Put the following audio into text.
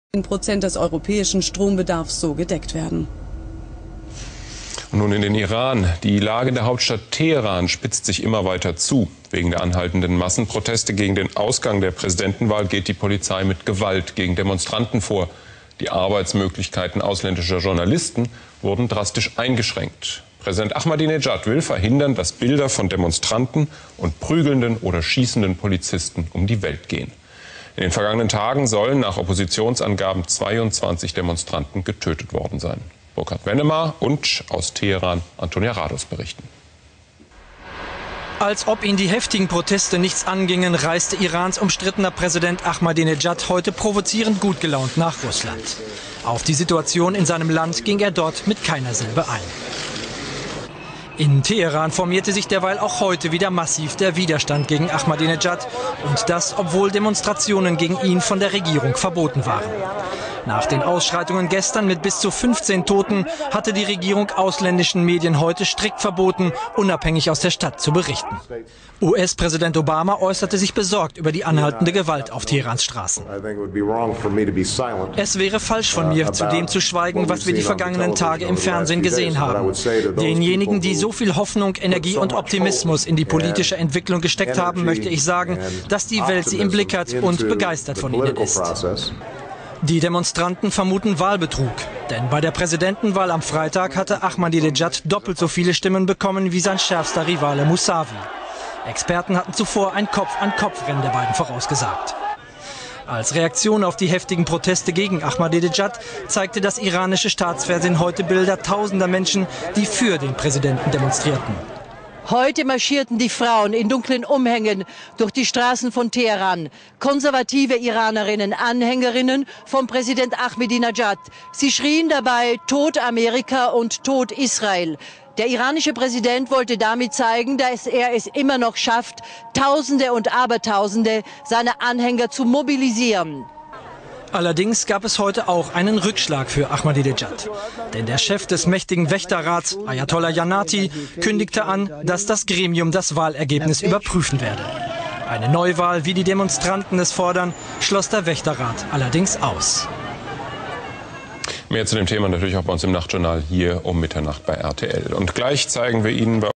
10% des europäischen Strombedarfs so gedeckt werden. Und nun in den Iran. Die Lage in der Hauptstadt Teheran spitzt sich immer weiter zu. Wegen der anhaltenden Massenproteste gegen den Ausgang der Präsidentenwahl geht die Polizei mit Gewalt gegen Demonstranten vor. Die Arbeitsmöglichkeiten ausländischer Journalisten wurden drastisch eingeschränkt. Präsident Ahmadinejad will verhindern, dass Bilder von Demonstranten und prügelnden oder schießenden Polizisten um die Welt gehen. In den vergangenen Tagen sollen nach Oppositionsangaben 22 Demonstranten getötet worden sein. Burkhard Wennemar und aus Teheran Antonia Rados berichten. Als ob ihn die heftigen Proteste nichts angingen, reiste Irans umstrittener Präsident Ahmadinejad heute provozierend gut gelaunt nach Russland. Auf die Situation in seinem Land ging er dort mit keiner Silbe ein. In Teheran formierte sich derweil auch heute wieder massiv der Widerstand gegen Ahmadinejad. Und das, obwohl Demonstrationen gegen ihn von der Regierung verboten waren. Nach den Ausschreitungen gestern mit bis zu 15 Toten hatte die Regierung ausländischen Medien heute strikt verboten, unabhängig aus der Stadt zu berichten. US-Präsident Obama äußerte sich besorgt über die anhaltende Gewalt auf Teherans Straßen. Es wäre falsch von mir, zu dem zu schweigen, was wir die vergangenen Tage im Fernsehen gesehen haben. Denjenigen, die so viel Hoffnung, Energie und Optimismus in die politische Entwicklung gesteckt haben, möchte ich sagen, dass die Welt sie im Blick hat und begeistert von ihnen ist. Die Demonstranten vermuten Wahlbetrug, denn bei der Präsidentenwahl am Freitag hatte Ahmadinejad doppelt so viele Stimmen bekommen wie sein schärfster Rivale Mousavi. Experten hatten zuvor ein Kopf-an-Kopf-Rennen der beiden vorausgesagt. Als Reaktion auf die heftigen Proteste gegen Ahmadinejad zeigte das iranische Staatsfernsehen heute Bilder tausender Menschen, die für den Präsidenten demonstrierten. Heute marschierten die Frauen in dunklen Umhängen durch die Straßen von Teheran. Konservative Iranerinnen, Anhängerinnen von Präsident Ahmadinejad. Sie schrien dabei Tod Amerika und Tod Israel. Der iranische Präsident wollte damit zeigen, dass er es immer noch schafft, Tausende und Abertausende seiner Anhänger zu mobilisieren. Allerdings gab es heute auch einen Rückschlag für Ahmadinejad. Denn der Chef des mächtigen Wächterrats, Ayatollah Janati, kündigte an, dass das Gremium das Wahlergebnis überprüfen werde. Eine Neuwahl, wie die Demonstranten es fordern, schloss der Wächterrat allerdings aus. Mehr zu dem Thema natürlich auch bei uns im Nachtjournal hier um Mitternacht bei RTL. Und gleich zeigen wir Ihnen bei